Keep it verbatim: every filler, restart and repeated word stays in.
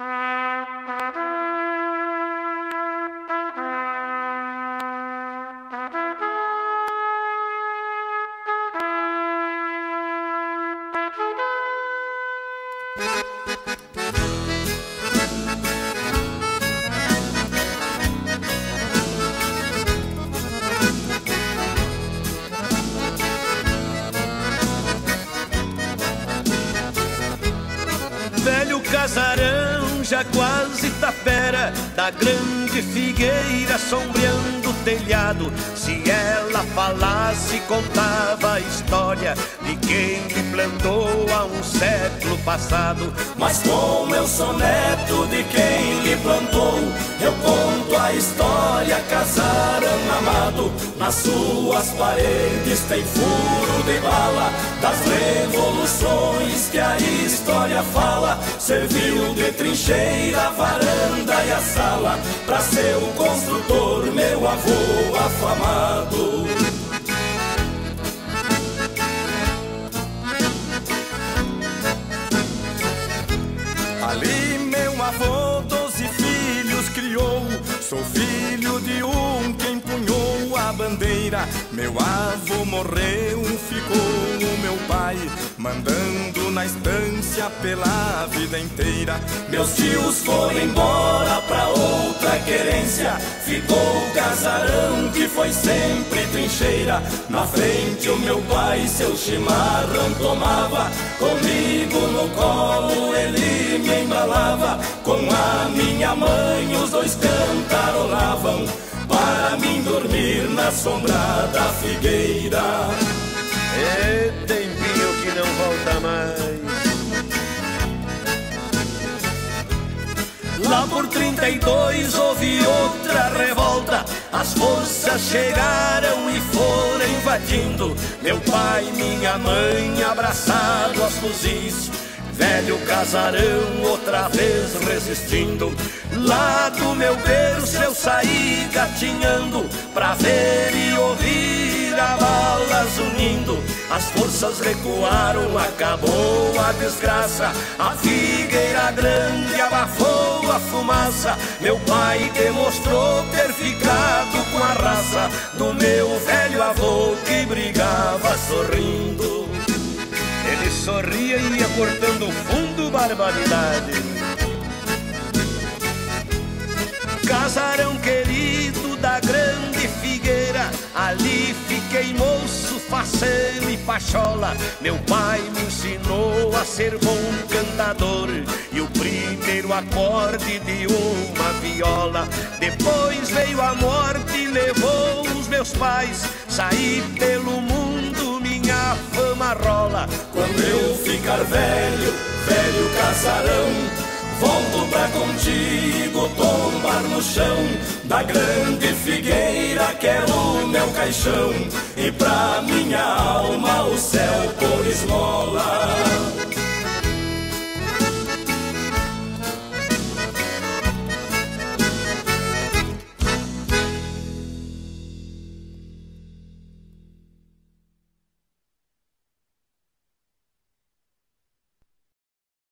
Velho casarão, já quase tapera, da grande figueira sombreando o telhado. Se ela falasse, contava a história de quem lhe plantou há um século passado. Mas como eu sou neto de quem lhe plantou, eu conto a história, casarão amado. Nas suas paredes tem furo de bala, das revoluções que a história fala. Serviu de trincheira, a varanda e a sala, pra seu construtor, meu avô afamado. Ali meu avô doze filhos criou, sou filho de um que empunhou a bandeira. Meu avô morreu, ficou o meu pai, mandando na estância pela vida inteira. Meus tios foram embora pra outra querência, ficou o casarão que foi sempre trincheira. Na frente o meu pai seu chimarrão tomava, comigo no colo ele me embalava. Com a minha mãe os dois cantarolavam, para mim dormir na sombra da figueira. É tempinho que não volta mais. Lá por trinta e dois houve outra revolta, as forças chegaram e foram invadindo. Meu pai e minha mãe abraçados aos fuzis, velho casarão outra vez resistindo. Lá do meu berço eu saí gatinhando, pra ver e ouvir a balas unindo. As forças recuaram, acabou a desgraça, a figueira grande abafou a fumaça. Meu pai demonstrou ter ficado com a raça do meu velho avô que brigava sorrindo. Ele sorria e ia cortando fundo, barbaridade. Casarão querido da grande figueira, ali fiquei moço, faceiro e pachola. Meu pai me ensinou a ser bom cantador e o primeiro acorde de uma viola. Depois veio a morte e levou os meus pais, saí pelo mundo, minha fama rola. Quando eu ficar velho, velho casarão, volto pra contigo tombar no chão da grande figueira, quero o meu caixão e pra minha alma o céu por esmola.